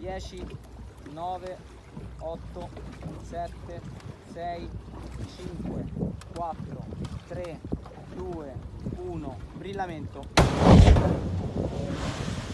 10, 9, 8, 7, 6, 5, 4, 3, 2, 1, brillamento.